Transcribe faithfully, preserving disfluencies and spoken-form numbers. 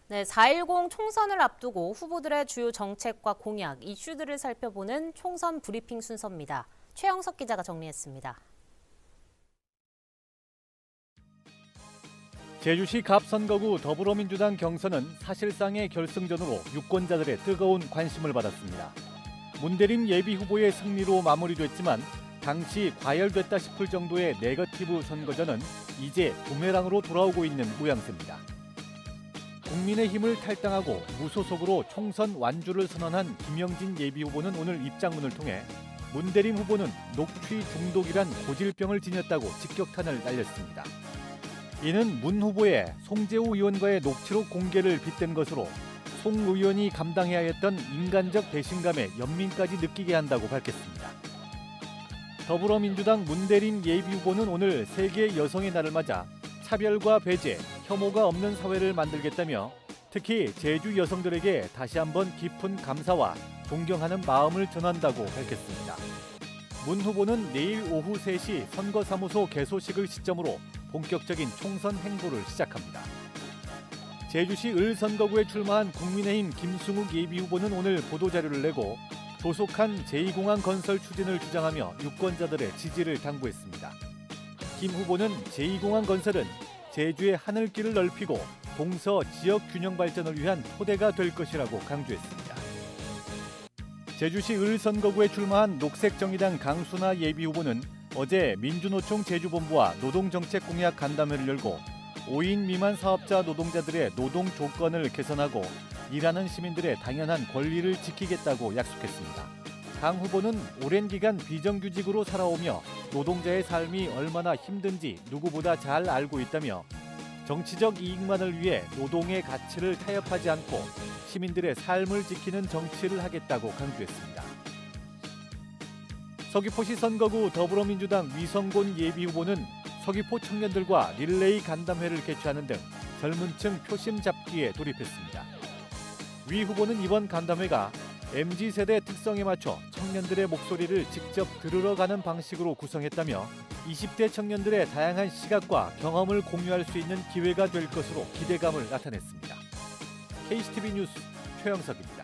네, 사일공 총선을 앞두고 후보들의 주요 정책과 공약, 이슈들을 살펴보는 총선 브리핑 순서입니다. 최영석 기자가 정리했습니다. 제주시 갑선거구 더불어민주당 경선은 사실상의 결승전으로 유권자들의 뜨거운 관심을 받았습니다. 문대림 예비후보의 승리로 마무리됐지만 당시 과열됐다 싶을 정도의 네거티브 선거전은 이제 부메랑으로 돌아오고 있는 모양새입니다. 국민의힘을 탈당하고 무소속으로 총선 완주를 선언한 김영진 예비후보는 오늘 입장문을 통해 문대림 후보는 녹취 중독이란 고질병을 지녔다고 직격탄을 날렸습니다. 이는 문 후보의 송재우 의원과의 녹취록 공개를 빗댄 것으로 송 의원이 감당해야 했던 인간적 배신감에 연민까지 느끼게 한다고 밝혔습니다. 더불어민주당 문대림 예비후보는 오늘 세계 여성의 날을 맞아 차별과 배제, 혐오가 없는 사회를 만들겠다며 특히 제주 여성들에게 다시 한번 깊은 감사와 존경하는 마음을 전한다고 밝혔습니다. 문 후보는 내일 오후 세 시 선거사무소 개소식을 시점으로 본격적인 총선 행보를 시작합니다. 제주시 을선거구에 출마한 국민의힘 김승욱 예비후보는 오늘 보도자료를 내고 조속한 제이 공항 건설 추진을 주장하며 유권자들의 지지를 당부했습니다. 김 후보는 제이 공항 건설은 제주의 하늘길을 넓히고 동서 지역 균형 발전을 위한 토대가 될 것이라고 강조했습니다. 제주시 을선거구에 출마한 녹색정의당 강순아 예비후보는 어제 민주노총 제주본부와 노동정책 공약 간담회를 열고 오 인 미만 사업자 노동자들의 노동 조건을 개선하고 일하는 시민들의 당연한 권리를 지키겠다고 약속했습니다. 강 후보는 오랜 기간 비정규직으로 살아오며 노동자의 삶이 얼마나 힘든지 누구보다 잘 알고 있다며 정치적 이익만을 위해 노동의 가치를 타협하지 않고 시민들의 삶을 지키는 정치를 하겠다고 강조했습니다. 서귀포시 선거구 더불어민주당 위성곤 예비후보는 서귀포 청년들과 릴레이 간담회를 개최하는 등 젊은 층 표심 잡기에 돌입했습니다. 위 후보는 이번 간담회가 엠지 세대 특성에 맞춰 청년들의 목소리를 직접 들으러 가는 방식으로 구성했다며 이십 대 청년들의 다양한 시각과 경험을 공유할 수 있는 기회가 될 것으로 기대감을 나타냈습니다. 케이씨티비 뉴스 최영석입니다.